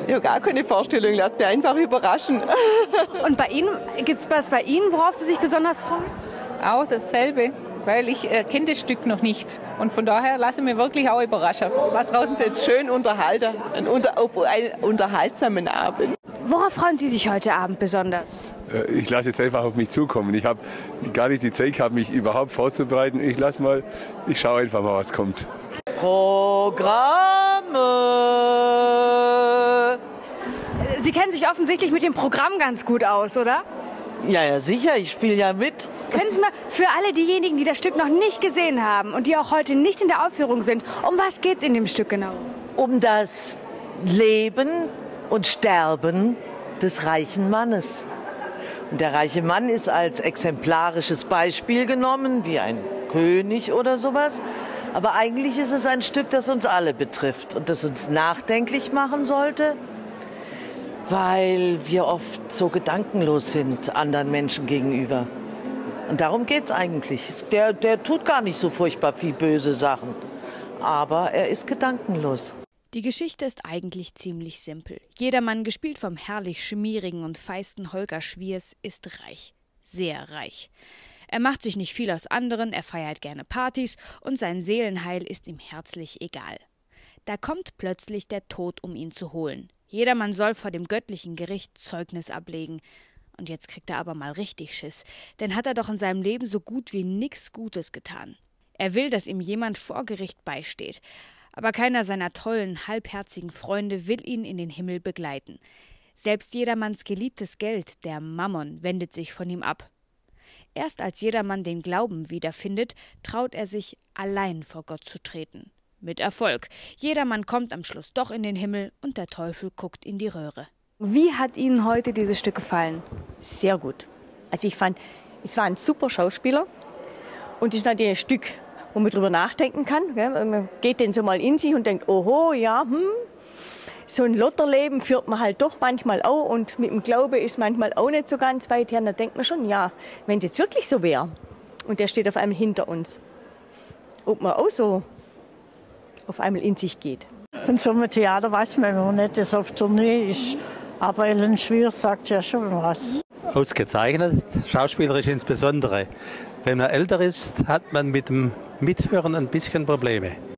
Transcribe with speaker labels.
Speaker 1: Ich habe gar keine Vorstellung, lass mich einfach überraschen.
Speaker 2: Und bei Ihnen, gibt es was bei Ihnen, worauf Sie sich besonders freuen?
Speaker 3: Auch dasselbe, weil ich kenne das Stück noch nicht. Und von daher lasse ich mich wirklich auch überraschen, was
Speaker 1: Uns jetzt schön unterhalten, auf einen unterhaltsamen Abend.
Speaker 2: Worauf freuen Sie sich heute Abend besonders?
Speaker 4: Ich lasse jetzt einfach auf mich zukommen. Ich habe gar nicht die Zeit gehabt, mich überhaupt vorzubereiten. Ich schaue einfach mal, was kommt.
Speaker 1: Programme.
Speaker 2: Sie kennen sich offensichtlich mit dem Programm ganz gut aus, oder?
Speaker 1: Ja, sicher, ich spiele ja mit.
Speaker 2: Können Sie mal für alle diejenigen, die das Stück noch nicht gesehen haben und die auch heute nicht in der Aufführung sind, um was geht es in dem Stück genau?
Speaker 1: Um das Leben und Sterben des reichen Mannes. Und der reiche Mann ist als exemplarisches Beispiel genommen, wie ein König oder sowas. Aber eigentlich ist es ein Stück, das uns alle betrifft und das uns nachdenklich machen sollte, weil wir oft so gedankenlos sind anderen Menschen gegenüber. Und darum geht es eigentlich. Der tut gar nicht so furchtbar viel böse Sachen, aber er ist gedankenlos.
Speaker 5: Die Geschichte ist eigentlich ziemlich simpel. Jedermann, gespielt vom herrlich schmierigen und feisten Holger Schwiers, ist reich. Sehr reich. Er macht sich nicht viel aus anderen, er feiert gerne Partys und sein Seelenheil ist ihm herzlich egal. Da kommt plötzlich der Tod, um ihn zu holen. Jedermann soll vor dem göttlichen Gericht Zeugnis ablegen. Und jetzt kriegt er aber mal richtig Schiss, denn hat er doch in seinem Leben so gut wie nichts Gutes getan. Er will, dass ihm jemand vor Gericht beisteht. Aber keiner seiner tollen, halbherzigen Freunde will ihn in den Himmel begleiten. Selbst jedermanns geliebtes Geld, der Mammon, wendet sich von ihm ab. Erst als jedermann den Glauben wiederfindet, traut er sich, allein vor Gott zu treten. Mit Erfolg. Jedermann kommt am Schluss doch in den Himmel und der Teufel guckt in die Röhre.
Speaker 2: Wie hat Ihnen heute dieses Stück gefallen?
Speaker 6: Sehr gut. Also ich fand, es war ein super Schauspieler und es ist natürlich ein Stück, wo man drüber nachdenken kann. Gell? Man geht dann so mal in sich und denkt, oho, ja, so ein Lotterleben führt man halt doch manchmal auch und mit dem Glaube ist manchmal auch nicht so ganz weit her. Da denkt man schon, ja, wenn es jetzt wirklich so wäre und der steht auf einmal hinter uns, ob man auch so auf einmal in sich geht.
Speaker 7: Von so einem Theater weiß man immer nicht, dass es auf Tournee ist. Aber Ellen Schwier sagt ja schon was.
Speaker 8: Ausgezeichnet, schauspielerisch insbesondere. Wenn man älter ist, hat man mit dem Mithören ein bisschen Probleme.